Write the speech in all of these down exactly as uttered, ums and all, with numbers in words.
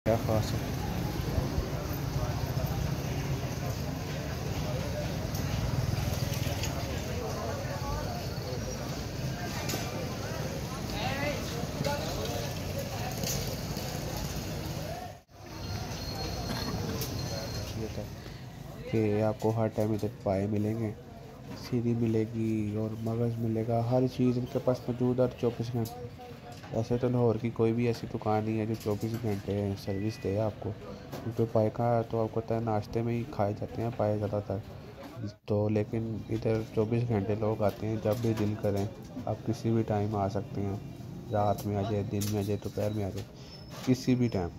क्या खास है। ये था कि आपको हर टाइम इधर पाए मिलेंगे, सीरी मिलेगी और मगज़ मिलेगा, हर चीज़ इनके पास मौजूद है चौबीस घंटे। ऐसे तो लाहौर की कोई भी ऐसी दुकान नहीं है जो चौबीस घंटे सर्विस दे आपको, क्योंकि पाए का तो आपको पता है नाश्ते में ही खाए जाते हैं पाए ज़्यादातर। तो लेकिन इधर चौबीस घंटे लोग आते हैं, जब भी दिल करें आप किसी भी टाइम आ सकते हैं। रात में आ जाए, दिन में आ जाए, दोपहर में आ जाए, किसी भी टाइम।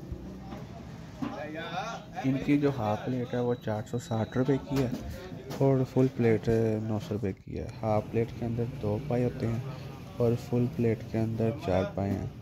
इनकी जो हाफ़ प्लेट है वो चार सौ साठ रुपये की है और फुल प्लेट नौ सौ रुपये की है। हाफ़ प्लेट के अंदर दो पाए होते हैं और फुल प्लेट के अंदर चार पाए हैं।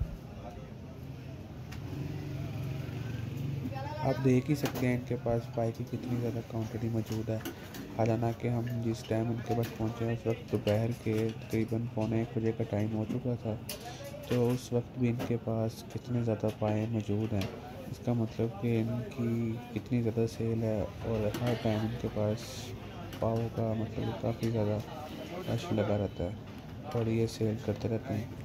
आप देख ही सकते हैं इनके पास पाए की कितनी ज़्यादा क्वांटिटी मौजूद है। हालांकि हम जिस टाइम इनके पास पहुंचे उस वक्त दोपहर के तकरीबन पौने एक बजे का टाइम हो चुका था, तो उस वक्त भी इनके पास कितने ज़्यादा पाए मौजूद हैं। इसका मतलब कि इनकी कितनी ज़्यादा सेल है और हर टाइम इनके पास पाव का मतलब काफ़ी ज़्यादा रश लगा रहता है और ये सेल करते रहते हैं।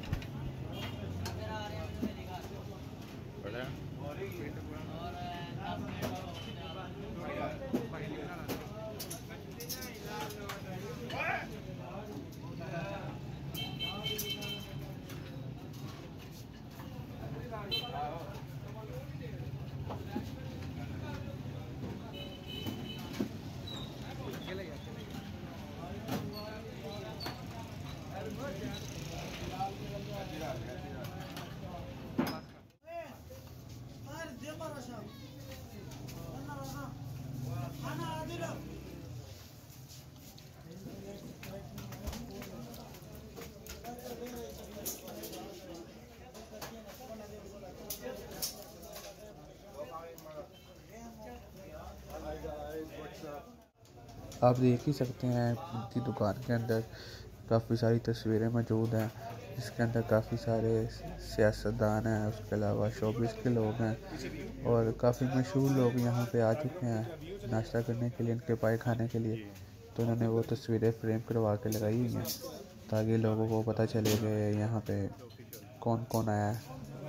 आप देख ही सकते हैं इनकी दुकान के अंदर काफ़ी सारी तस्वीरें मौजूद हैं, जिसके अंदर काफ़ी सारे सियासतदान हैं, उसके अलावा शोबिस के लोग हैं और काफ़ी मशहूर लोग यहाँ पे आ चुके हैं नाश्ता करने के लिए, इनके पाए खाने के लिए। तो उन्होंने वो तस्वीरें फ्रेम करवा के लगाई हुई हैं ताकि लोगों को पता चले कि यहाँ पे कौन कौन आया है।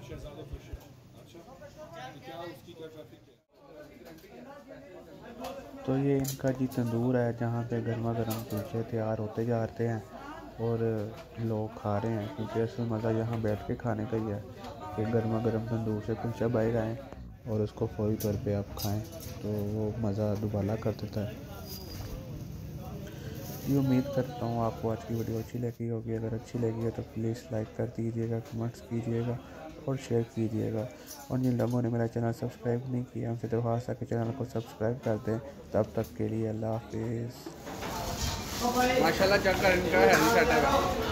तो ये इनका जी तंदूर है जहाँ पे गर्मा गर्म कुलचे तैयार होते जाते हैं और लोग खा रहे हैं, क्योंकि असल मज़ा यहाँ बैठ के खाने का ही है कि गर्मा गर्म तंदूर से कुलचा बाहर आए और उसको फौरी तौर पे आप खाएं, तो वो मज़ा दुबाला कर देता है। ये उम्मीद करता हूँ आपको आज की वीडियो अच्छी लगी होगी। अगर अच्छी लगी है तो प्लीज़ लाइक कर दीजिएगा, कमेंट्स कीजिएगा और शेयर कीजिएगा। और जिन लोगों ने मेरा चैनल सब्सक्राइब नहीं किया उनसे दरख्वास्त है कि चैनल को सब्सक्राइब कर दें। तब तक के लिए अल्लाह हाफिज़। माशाल्लाह चक्कर इनका हेल्थ सेटअप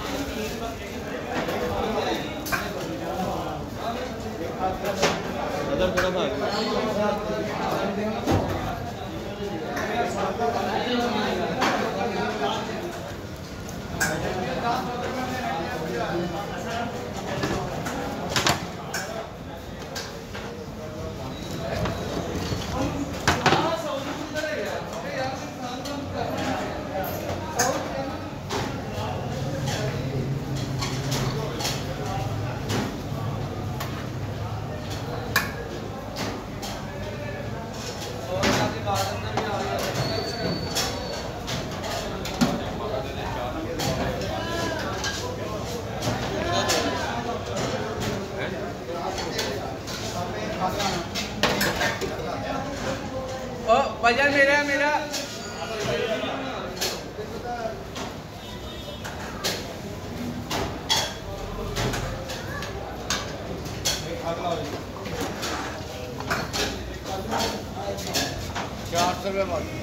ओ भैया मेरा मेरा चार सौ रुपये बाकी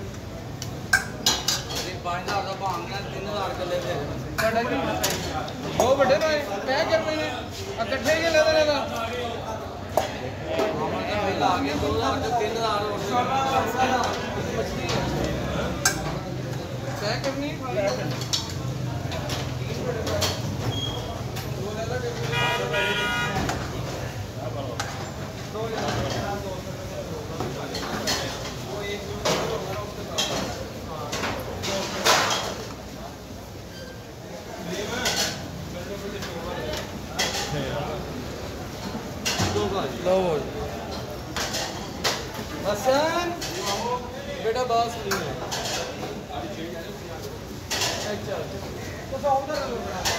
पाँच हज़ार का भांगना तीन हज़ार के ले दे वो बड़े भाई क्या कर रहे हैं इकट्ठे ही ले देगा आगे दो हज़ार से तीन हज़ार क्या करनी हसन बेटा बात सुनी है अच्छा तो साउंड कर लो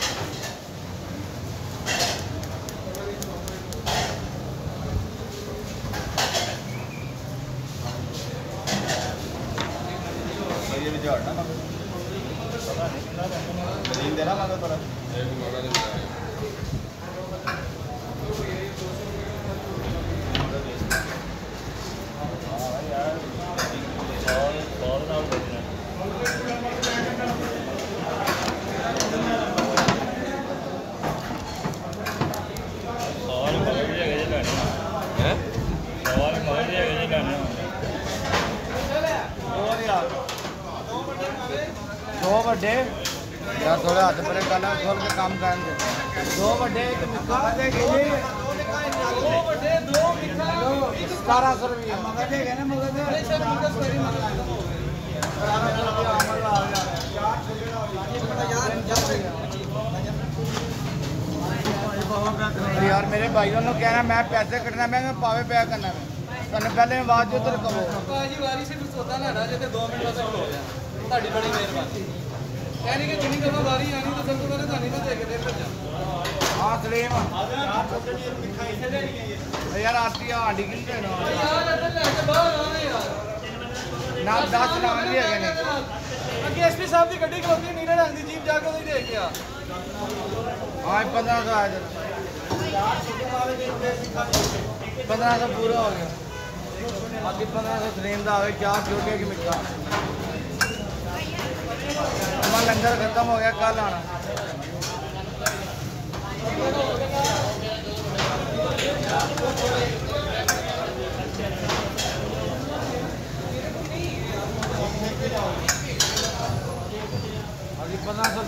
ये भी जोड़ना मगर पता नहीं नींद देना मगर थोड़ा एक मगर दो बड़े यार थोड़ा हाथ परे करना खोल के काम करेंगे दो बड़े एक मिक्का दो बड़े दो मिक्का सतारह सौ रुपये मगर देगा ना मगर दे अरे सर मगर सॉरी मगर सतारह सौ रुपये अमल आ गया यार मेरे भाइयों ने कहना मैं पैसे कटना मैं पावे पे करना मैं पहले आवाज जो तेरे कहो जी वारी से सोता ना ना जैसे दो मिनट बाद हो गया ਤੁਹਾਡੀ ਬੜੀ ਮਿਹਰਬਾਨੀ ਕਹਿਣੀ ਕਿ ਜਿੰਨੀ ਦਫਾ ਵਾਰੀ ਆਣੀ ਤਾਂ ਸਭ ਤੋਂ ਪਹਿਲੇ ਤੁਹਾਨੂੰ ਨਾ ਦੇ ਕੇ ਦੇ ਭੱਜਾਂ ਹਾਂ ਸਲੀਮ ਯਾਰ ਆਤੀ ਆਂਡੀ ਕਿੰਨ ਦੇਣਾ ਯਾਰ ਇੱਧਰ ਲੈ ਕੇ ਬਾਹਰ ਆਣਾ ਯਾਰ ਨਾ ਦਸ ਨਾਮ ਵੀ ਹੈਗੇ ਨੇ ਅੱਗੇ ਐਸਪੀ ਸਾਹਿਬ ਦੀ ਗੱਡੀ ਖਲੋਤੀ ਨੀਲੇ ਰੰਗ ਦੀ ਜੀਪ ਜਾ ਕੇ ਉਹਦੀ ਦੇ ਕੇ ਆ ਹਾਂ पंद्रह सौ आया पंद्रह सौ पूरा हो गया बाकी पंद्रह सौ सलीम का आवे चार छोटे की मिक्का हमारा लंगर खत्म हो गया कल आना अभी पंद्रह सौ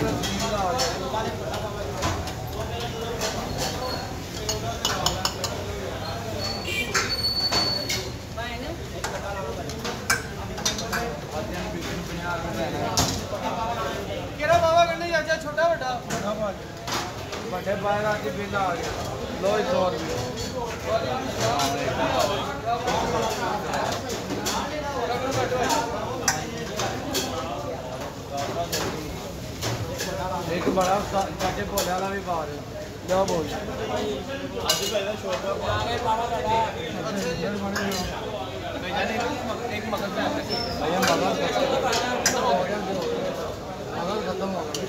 केड़ा बाबा करने चाचा छोटा बड़ा बड़े बाहर आके बिल आ गया लो सौ रुपये एक बड़ा चाचे भोले वाला भी पा रहे लो बोल एक मगर भैया मगर मगर खत्म हो गया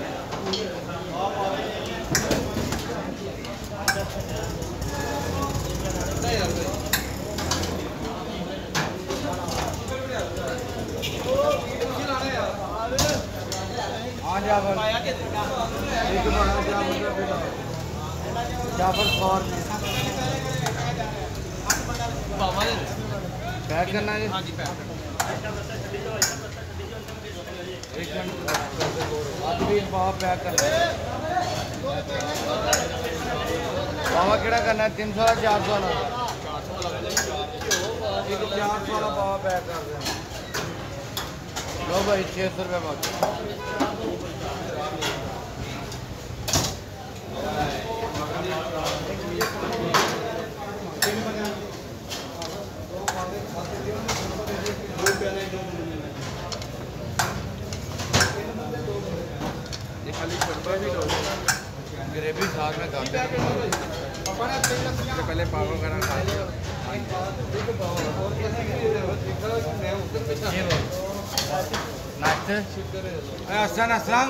हाँ जाफर एक बड़ा जाफर जाफर सौ पैक करना है हाँ जी पैक एक घंटे आज भी बाबा पैक करना है बाबा केड़ा करना है तीन सौ वाला चार सौ वाला एक चार सौ वाला बाबा पैक कर दें लो भाई छः सौ रुपये बाकी ग्रेवी साथ में खाते हैं पहले पाव वगैरह खाते हैं नाश्ते हसन असलम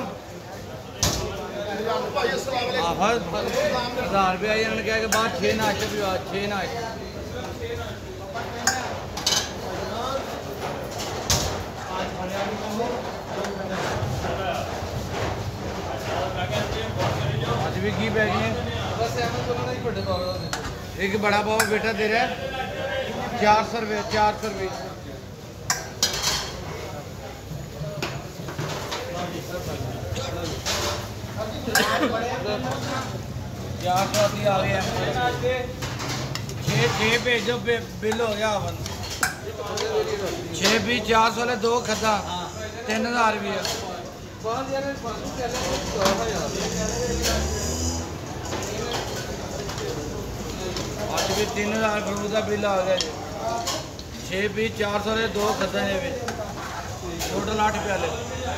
हज़ार रुपया इन्होंने कहा कि बाद छः नाश्ते भी छः नाश्ते आज भी की बैग है एक बड़ा बाबा बेटा दे रहा है चार सौ रुपये चार सौ रुपये चार सौ आ गया छे छे भेजो बिल हो गया वन छे भी चार सौ ले दो खद्दा तीन हजार रुपये अज भी तीन हजार फ्रूट का बिल आ गया जी छे भी चार सौ ले दो खद्दा ने टोटल अठ प्याले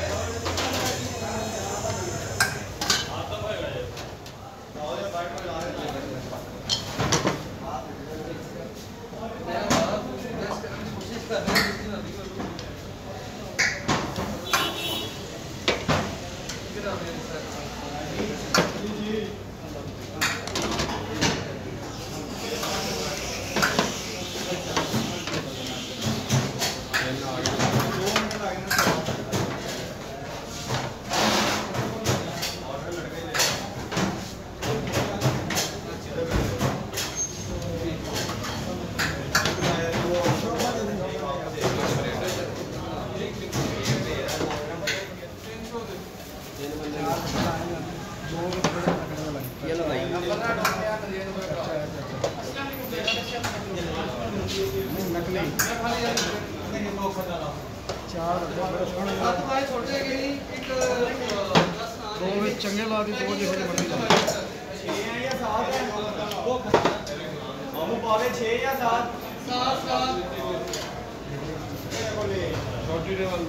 चंगे ला दी दो जो पावे छे या सात सात सात छोटी टेबल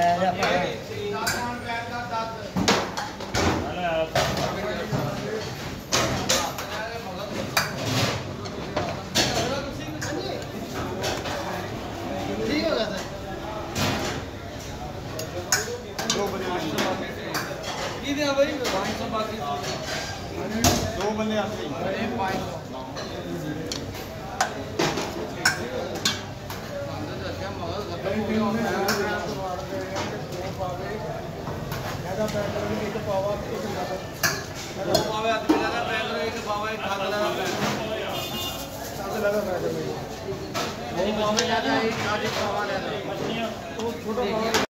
ठीक हो जाता है भाई पाँच सौ बाकी दो बंदे आते हैं पाँच सौ